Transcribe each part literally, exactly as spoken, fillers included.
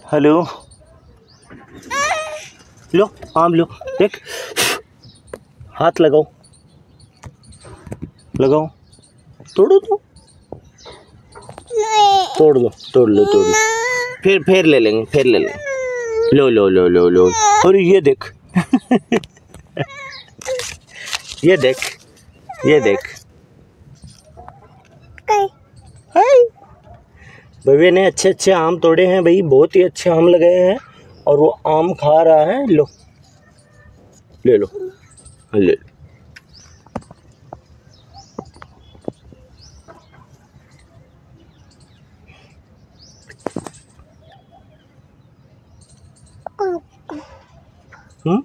Hello, लो आम लो, देख हाथ लगाओ लगाओ, तोड़ो तो, तोड़ लो तोड़ लो तोड़ लो, फिर फिर ले लेंगे फिर ले लेंगे। लो लो लो लो लो, और ये देख ये देख ये देख, भव्य ने अच्छे अच्छे आम तोड़े हैं भाई, बहुत ही अच्छे आम लगाए हैं और वो आम खा रहा है। लो ले लो ले लो। हम्म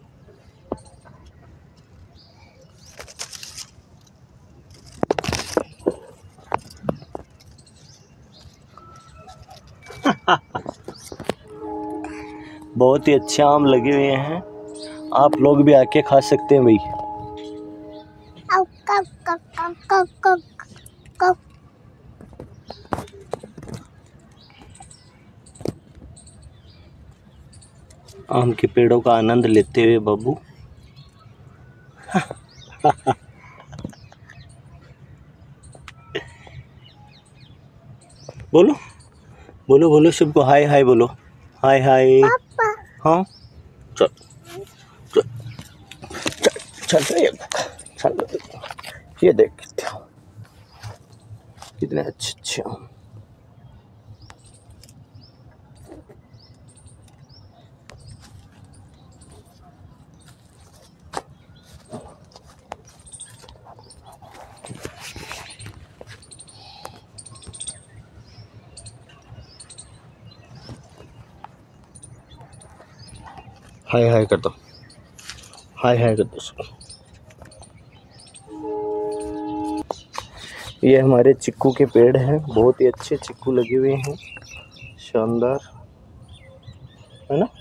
बहुत ही अच्छे आम लगे हुए हैं, आप लोग भी आके खा सकते हैं भाई। आम के पेड़ों का आनंद लेते हुए बाबू बोलो बोलो बोलो सबको हाय हाय बोलो, हाय हाय। हाँ चल चल चल चल चल, ये देख कितने अच्छे अच्छे आम। हाय हाय कर दो, हाय हाय कर दो सबको। ये हमारे चिक्कू के पेड़ हैं, बहुत ही अच्छे चिक्कू लगे हुए हैं, शानदार है ना।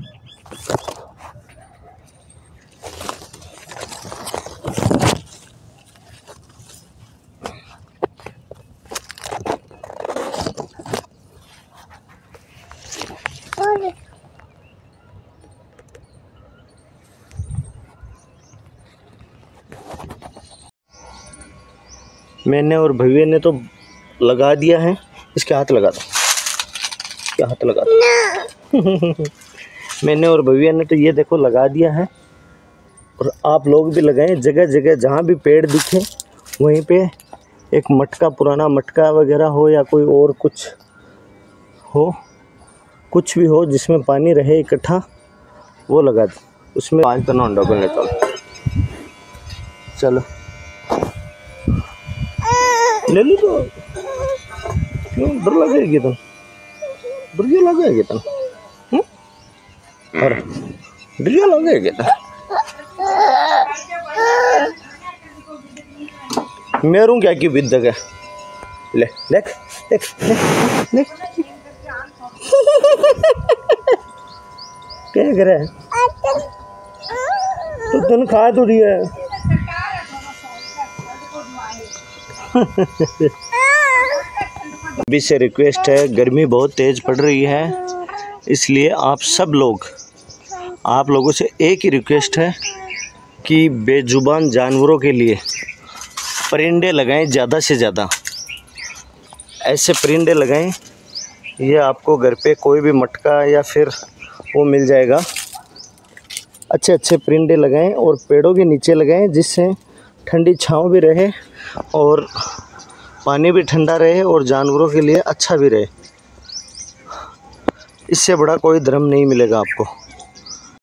मैंने और भव्य ने तो लगा दिया है, इसके हाथ लगा दो, क्या हाथ लगा दो। मैंने और भव्य ने तो ये देखो लगा दिया है, और आप लोग भी लगाएं, जगह जगह जहाँ भी पेड़ दिखे वहीं पे एक मटका, पुराना मटका वगैरह हो या कोई और कुछ हो, कुछ भी हो जिसमें पानी रहे इकट्ठा, वो लगा दो। उसमें पाँच टन अंडा को निकालो, चलो ले लो तो, क्यों डर लगेगी तुम, डर क्यों लगेगी तुम, और डर क्यों लगेगी तुम। मेरू क्या की विद्या है, ले देख देख देख क्या कर रहा है, तो तुम खा तो रही है। अभी से रिक्वेस्ट है, गर्मी बहुत तेज़ पड़ रही है, इसलिए आप सब लोग, आप लोगों से एक ही रिक्वेस्ट है कि बेजुबान जानवरों के लिए परिंदे लगाएं, ज़्यादा से ज़्यादा ऐसे परिंदे लगाएं। ये आपको घर पे कोई भी मटका या फिर वो मिल जाएगा, अच्छे अच्छे परिंदे लगाएं और पेड़ों के नीचे लगाएं, जिससे ठंडी छांव भी रहे और पानी भी ठंडा रहे और जानवरों के लिए अच्छा भी रहे। इससे बड़ा कोई धर्म नहीं मिलेगा आपको।